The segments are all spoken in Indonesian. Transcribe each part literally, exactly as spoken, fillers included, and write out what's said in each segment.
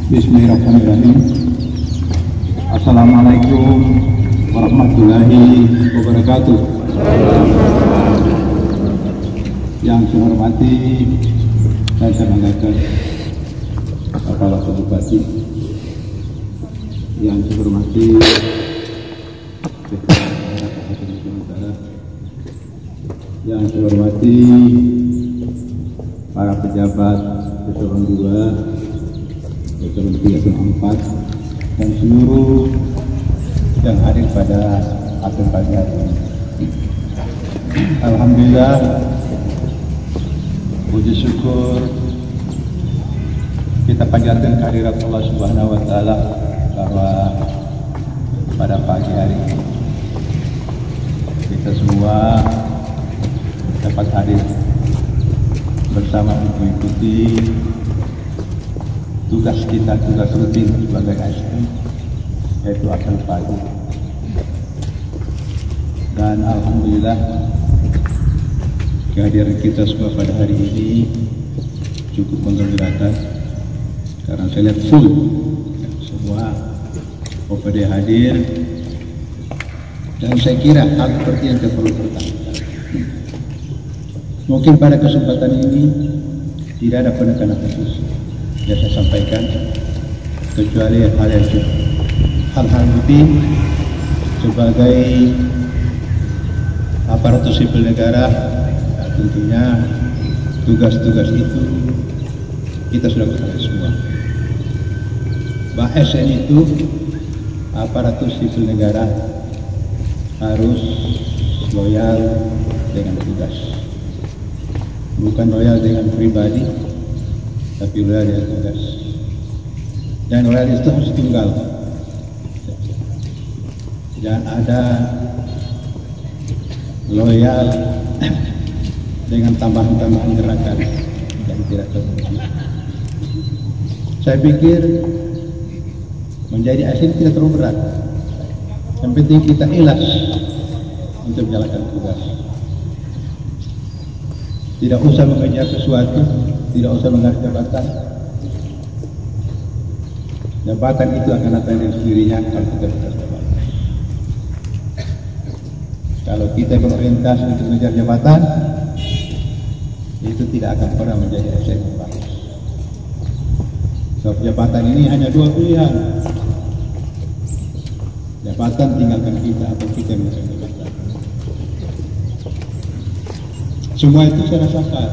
Bismillahirrahmanirrahim. Assalamualaikum warahmatullahi wabarakatuh. Yang saya hormati dan saya banggakan Bapak Wakil Bupati, yang saya hormati yang saya hormati para pejabat eselon dua, eselon tiga, eselon empat, dan seluruh yang hadir pada apel pagi hari ini. Alhamdulillah, puji syukur kita panjatkan kehadirat Allah Subhanahu wa Ta'ala bahwa pada pagi hari ini kita semua dapat hadir bersama untuk mengikuti tugas kita, tugas rutin sebagai A S N, yaitu apel pagi. Dan alhamdulillah kehadiran kita semua pada hari ini cukup menggembirakan, karena saya lihat full semua O P D hadir, dan saya kira hal seperti yang kita perlu pertahankan. Mungkin pada kesempatan ini tidak ada penekanan khusus yang saya sampaikan, kecuali hal yang hal-hal rutin sebagai aparatur sipil negara. Nah, tentunya tugas-tugas itu kita sudah ketahui semua. Bahwa A S N itu aparatur sipil negara harus loyal dengan tugas. Bukan loyal dengan pribadi, tapi loyal dengan tugas. Dan loyal itu harus tunggal. Jangan ada loyal dengan tambahan-tambahan gerakan yang tidak terbukti. Saya pikir menjadi A S N tidak terlalu berat. Yang penting kita ikhlas untuk menjalankan tugas. Tidak usah mengejar sesuatu, tidak usah mengejar jabatan. Jabatan itu akan datang dengan sendirinya kalau kita berjabatan. Kalau kita berorientasi untuk mengejar jabatan, itu tidak akan pernah menjadi A S N yang bagus. Sebab jabatan ini hanya dua pilihan. Jabatan tinggalkan kita atau kita mengejar jabatan. Semua itu saya rasakan,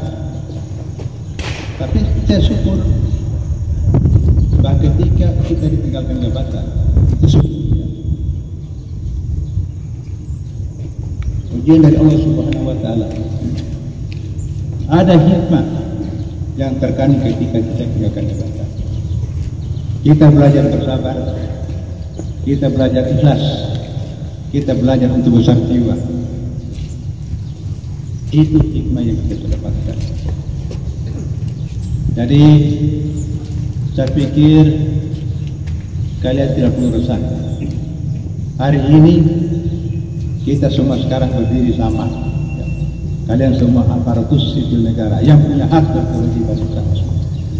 tapi saya syukur bahwa ketika kita ditinggalkan jabatan itu syukur. Ujian dari Allah Subhanahu wa Ta'ala. Ada hikmah yang terkandung ketika kita tinggalkan jabatan. Kita belajar bersabar, kita belajar ikhlas, kita belajar untuk besar jiwa. Itu hikmah yang kita dapatkan. Jadi saya pikir kalian tidak perlu resah. Hari ini kita semua sekarang berdiri sama. Kalian semua aparatur sipil negara yang punya hak dan kewajiban bersama semua.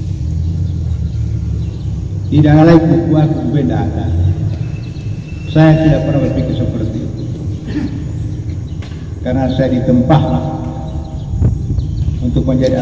Tidak ada lagi kuat berbeda ada. Saya tidak pernah berpikir seperti itu, karena saya ditempah untuk menjadi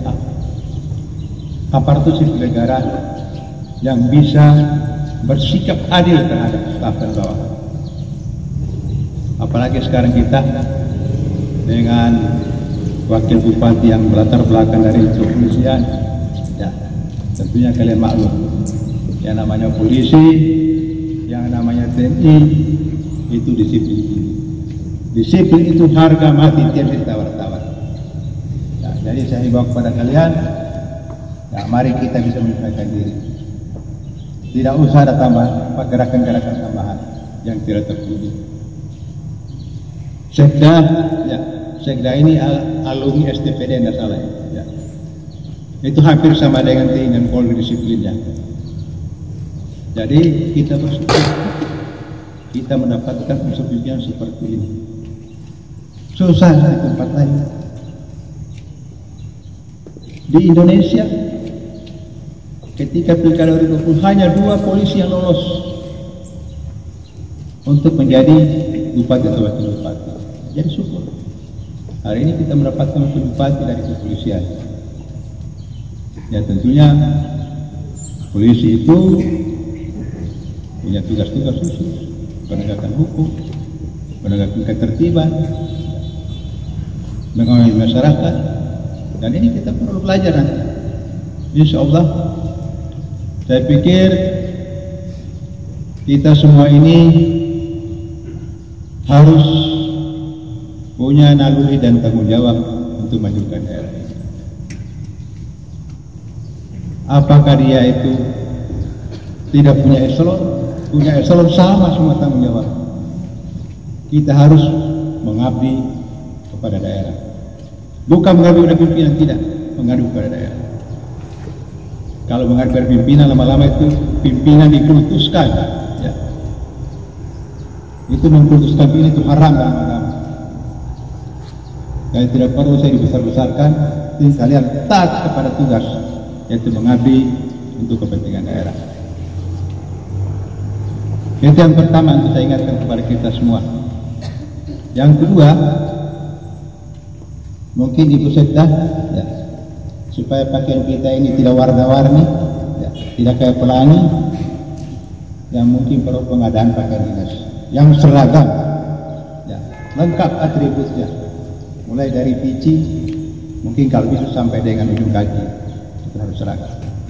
aparatur sipil negara yang bisa bersikap adil terhadap staf dan bawahan. Apalagi sekarang kita dengan wakil bupati yang berlatar belakang dari kepolisian, ya tentunya kalian maklum, yang namanya polisi, yang namanya T N I itu disiplin. Disiplin itu harga mati, tiap ditawar-tawar. Nah, jadi saya himbau kepada kalian, ya, mari kita bisa menyesuaikan diri. Tidak usah ada tambahan, gerakan-gerakan tambahan yang tidak terpuji. Sekda, ya, Sekda ini al alumni S T P D, tidak salah ya. Itu hampir sama dengan T I dan Polri disiplinnya. Jadi kita bersyukur kita mendapatkan unsur yang seperti ini. Susah di tempat lain. Di Indonesia ketika pilkada dua ribu dua puluh hanya dua polisi yang lolos untuk menjadi bupati atau wakil bupati. Jadi syukur. Hari ini kita mendapatkan wakil bupati dari kepolisian. Ya tentunya polisi itu punya tugas-tugas khusus, penegakan hukum, penegakan ketertiban, mengawasi masyarakat, dan ini kita perlu belajar nanti. Insya Allah, saya pikir kita semua ini harus punya naluri dan tanggung jawab untuk majukan daerah. Apakah dia itu tidak punya eselon? Punya eselon, sama semua tanggung jawab. Kita harus mengabdi kepada daerah. Bukan mengabdi kepada pimpinan, tidak. Mengabdi kepada daerah. Kalau mengabdi kepada pimpinan, lama-lama itu pimpinan dikultuskan. Ya. Itu mengkultuskan pimpinan itu haram dalam agama. Dan tidak perlu saya dibesar-besarkan. Jadi kalian taat kepada tugas, yaitu mengabdi untuk kepentingan daerah. Itu yang pertama untuk saya ingatkan kepada kita semua. Yang kedua, mungkin Ibu Sekda, ya, supaya pakaian kita ini tidak warna-warni, ya, tidak kayak pelangi, yang mungkin perlu pengadaan pakaian dinas yang seragam, ya, lengkap atributnya, mulai dari pici, mungkin kalau bisa sampai dengan ujung kaki, itu harus seragam.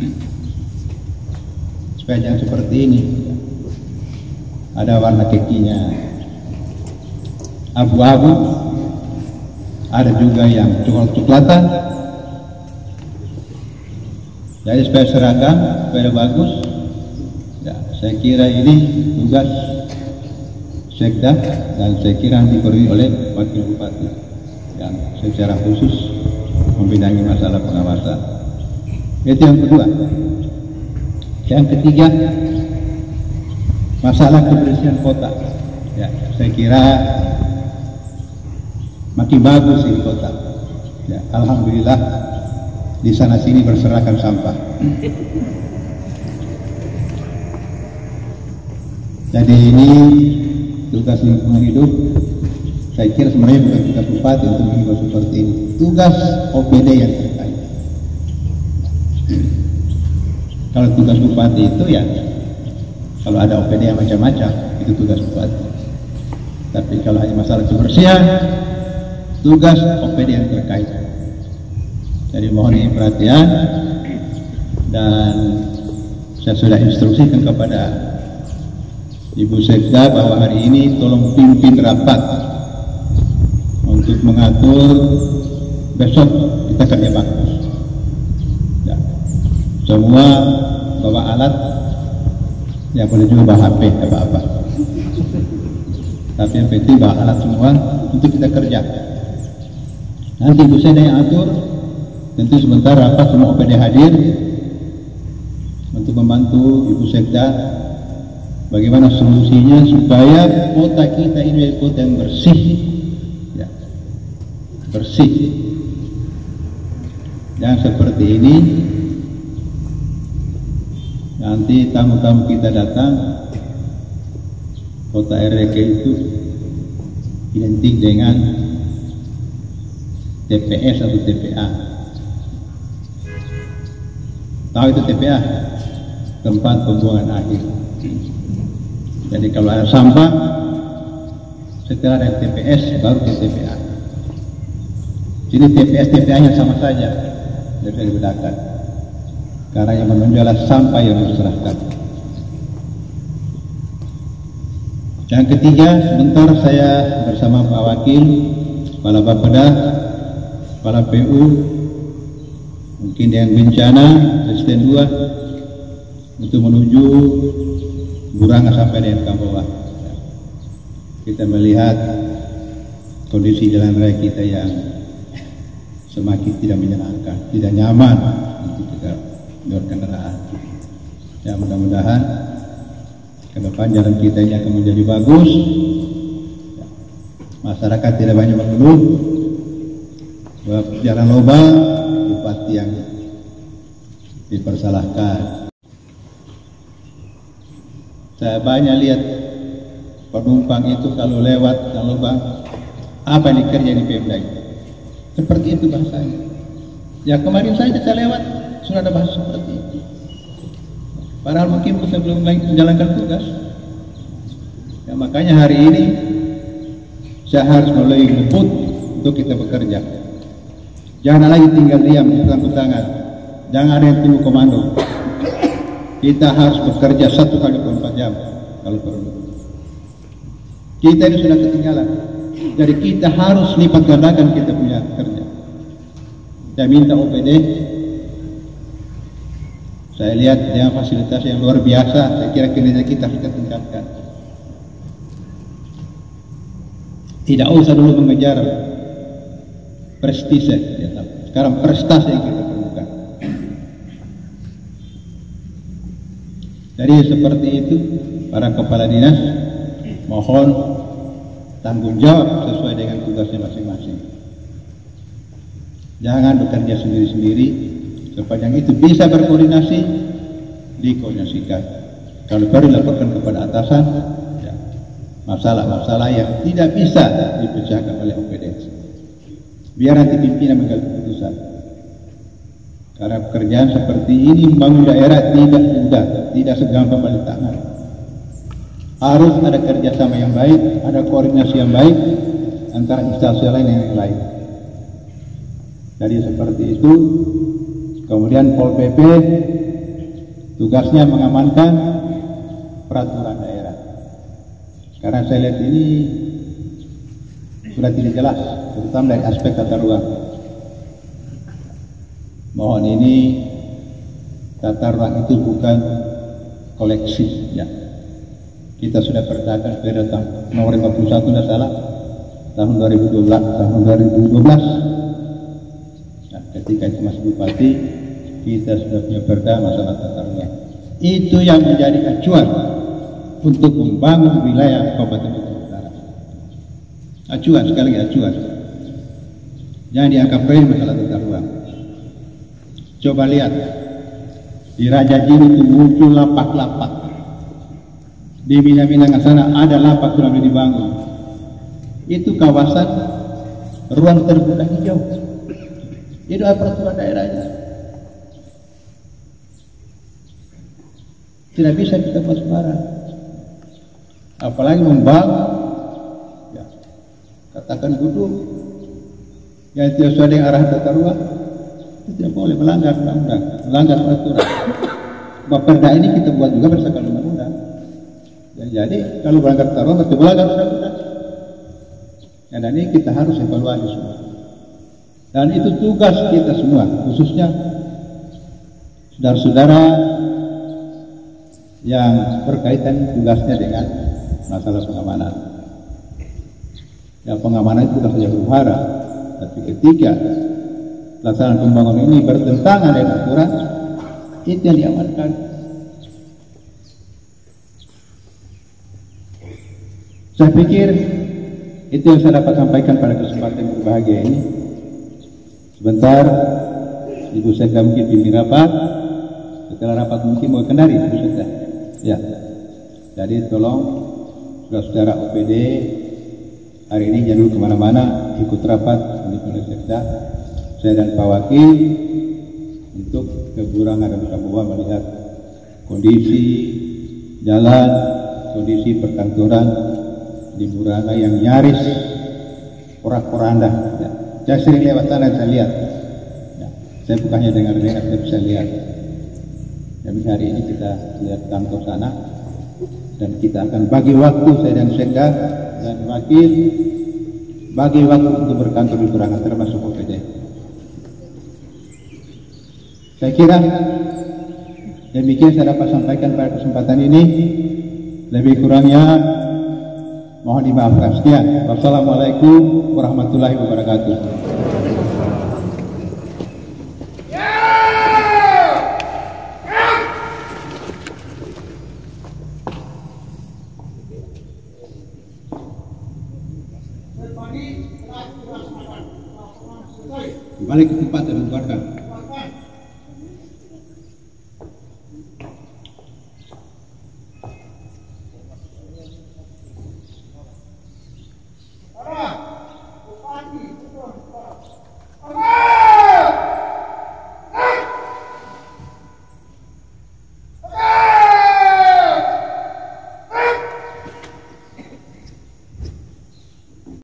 Supaya jangan seperti ini. Ada warna kekinya abu-abu, ada juga yang coklat-coklatan. Jadi supaya seragam, supaya bagus, ya, saya kira ini tugas Sekda, dan saya kira diberi oleh Wakil Bupati yang secara khusus membidangi masalah pengawasan. Itu yang kedua. Yang ketiga, masalah kebersihan kota. Ya, saya kira makin bagus di kota. Ya, alhamdulillah di sana sini berserakan sampah. Jadi ini tugas lingkungan hidup. Saya kira sebenarnya bukan tugas bupati untuk menghimbau seperti ini. Tugas O P D yang terkait. Kalau tugas bupati itu ya, kalau ada O P D yang macam-macam, itu tugas bupati. Tapi kalau hanya masalah kebersihan, tugas O P D yang terkait. Jadi mohon ini perhatian, dan saya sudah instruksikan kepada Ibu Sekda bahwa hari ini tolong pimpin rapat untuk mengatur besok kita kerja bagus. Ya. Semua bawa alat. Ya boleh juga bawa H P, apa-apa. Tapi yang penting bawa alat semua untuk kita kerja. Nanti Ibu Sekda yang atur. Tentu sebentar rapat semua O P D hadir untuk membantu Ibu Sekda bagaimana solusinya supaya kota kita ini menjadi kota yang bersih, ya, bersih. Jangan seperti ini. Nanti tamu-tamu kita datang, kota R D K itu identik dengan T P S atau T P A. Tahu itu T P A? Tempat pembuangan akhir. Jadi kalau ada sampah, setelah ada T P S baru ke T P A. Jadi T P S T P A nya sama saja, tidak bisa dibedakan. Karena yang menonjol sampah yang diserahkan. Yang ketiga, sebentar saya bersama Pak Wakil, Kepala Bapeda, Kepala P U, mungkin dengan bencana, asisten dua, untuk menuju Buranga sampai dengan Kambowa. Kita melihat kondisi jalan raya kita yang semakin tidak menyenangkan, tidak nyaman untuk kita berkendaraan. Ya, mudah-mudahan ke depan jalan kita ini akan menjadi bagus. Ya, masyarakat tidak banyak mengeluh jalan lubang, bupati yang dipersalahkan. Saya banyak lihat penumpang itu kalau lewat, kalau bang, apa yang dikerja di Pemda itu? Seperti itu bahasanya. Ya kemarin saja saya lewat, sudah ada bahasa seperti itu. Padahal mungkin kita belum menjalankan tugas. Ya makanya hari ini saya harus mulai ngebut untuk kita bekerja. Jangan lagi tinggal diam di tangan. Jangan ada yang tunggu komando. Kita harus bekerja satu kali dua puluh empat jam kalau perlu. Kita ini sudah ketinggalan. Jadi kita harus lipat gandakan kita punya kerja. Saya minta O P D. Saya lihat dengan fasilitas yang luar biasa. Saya kira kinerja kita harus kita tingkatkan. Tidak usah dulu mengejar prestise, ya, sekarang prestasi yang kita perlukan. Jadi seperti itu, para kepala dinas mohon tanggung jawab sesuai dengan tugasnya masing-masing. Jangan bekerja sendiri-sendiri, sepanjang itu bisa berkoordinasi, dikoordinasikan. Kalau perlu dilaporkan kepada atasan, ya, masalah-masalah yang tidak bisa dipecahkan oleh O P D. Biar nanti pimpinan mengambil keputusan. Karena pekerjaan seperti ini membangun daerah tidak mudah, tidak segampang balik tangan. Harus ada kerjasama yang baik, ada koordinasi yang baik antara instansi lain dengan yang lain. Jadi seperti itu. Kemudian Pol P P tugasnya mengamankan peraturan daerah. Karena saya lihat ini sudah tidak jelas, terutama dari aspek tata ruang. Mohon ini tata ruang itu bukan koleksi, ya. Kita sudah perdakan pada tahun nomor lima puluh satu tidak salah tahun dua ribu dua belas, tahun dua ribu dua belas. Nah, ketika itu masih bupati, kita sudah punya perda masalah tata ruang. Itu yang menjadi acuan untuk membangun wilayah Kabupaten Bogor Utara. Acuan, sekali lagi acuan. Jangan dianggap remeh masalah tata ruang. Coba lihat di Raja Jili itu muncul lapak-lapak. Di Minang-Minang sana ada lapak sudah dibangun. Itu kawasan ruang terbuka hijau. Itu apa peraturan daerahnya? Tidak bisa kita buat sembarang. Apalagi membangun, ya, katakan gedung yang tidak sesuai dengan arah tata ruang, itu tidak boleh, melanggar undang-undang, melanggar peraturan. Perda ini kita buat juga berdasarkan undang-undang. Ya, jadi kalau melanggar tata ruang, itu melanggar undang-undang. Ya, dan ini kita harus evaluasi semua. Dan itu tugas kita semua, khususnya saudara-saudara yang berkaitan tugasnya dengan masalah pengamanan. Ya, pengamanan itu bukan saja huru-hara, tapi ketika pelaksanaan pembangunan ini bertentangan dengan aturan, itu yang diamankan. Saya pikir itu yang saya dapat sampaikan pada kesempatan berbahagia ini. Sebentar, Ibu Sekda mungkin pimpin rapat. Setelah rapat mungkin mau kendari, Ibu Sekda. Ya, jadi tolong saudara-saudara O P D hari ini jangan dulu kemana-mana, ikut rapat di Polres Sekda. Saya dan Pak Wakil untuk keburangan dan Kabupaten melihat kondisi jalan, kondisi perkantoran di Burana yang nyaris porak-poranda. Ya. Saya sering lewat sana, saya lihat. Ya. Saya bukannya dengar-dengar, saya bisa lihat. Jadi hari ini kita lihat kantor sana dan kita akan bagi waktu, saya dan Sekda dan Wakil bagi waktu untuk berkantor di Burana termasuk O P D. Saya kira demikian saya dapat sampaikan pada kesempatan ini. Lebih kurangnya mohon dimaafkan. Sekian. Wassalamualaikum warahmatullahi wabarakatuh. Balik ke tempat dan membuarkan.